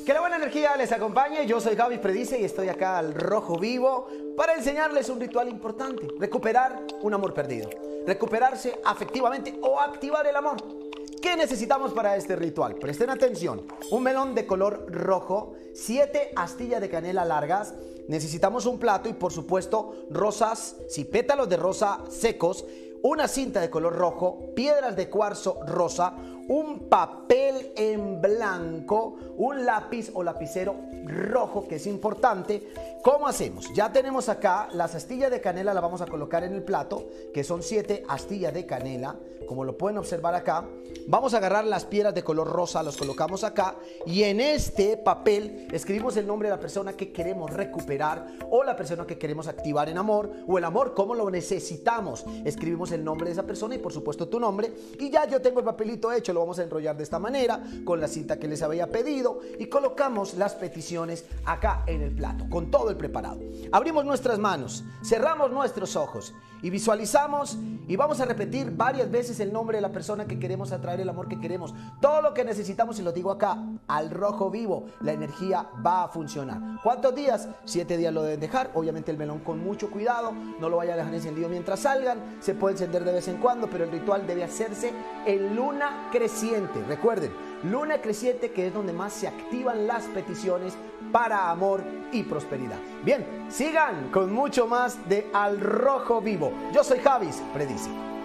Que la buena energía les acompañe. Yo soy Javi Predice y estoy acá al rojo vivo para enseñarles un ritual importante. Recuperar un amor perdido. Recuperarse afectivamente o activar el amor. ¿Qué necesitamos para este ritual? Presten atención. Un melón de color rojo, 7 astillas de canela largas. Necesitamos un plato y por supuesto rosas, pétalos de rosa secos, una cinta de color rojo, piedras de cuarzo rosa, un papel en blanco, un lápiz o lapicero rojo, que es importante. ¿Cómo hacemos? Ya tenemos acá las astillas de canela, las vamos a colocar en el plato, que son 7 astillas de canela, como lo pueden observar acá. Vamos a agarrar las piedras de color rosa, los colocamos acá y en este papel escribimos el nombre de la persona que queremos recuperar o la persona que queremos activar en amor, o el amor como lo necesitamos. Escribimos el nombre de esa persona y por supuesto tu nombre, y ya yo tengo el papelito hecho. Lo vamos a enrollar de esta manera con la cinta que les había pedido y colocamos las peticiones acá en el plato con todo el preparado. Abrimos nuestras manos, cerramos nuestros ojos y visualizamos y vamos a repetir varias veces el nombre de la persona que queremos atraer, el amor que queremos, todo lo que necesitamos, y lo digo acá al rojo vivo. La energía va a funcionar. ¿Cuántos días? 7 días lo deben dejar. Obviamente el melón con mucho cuidado, no lo vaya a dejar encendido mientras salgan. Se puede encender de vez en cuando, pero el ritual debe hacerse en luna creciente. Recuerden, luna creciente, que es donde más se activan las peticiones para amor y prosperidad. Bien, sigan con mucho más de Al Rojo Vivo. Yo soy Javi Predice.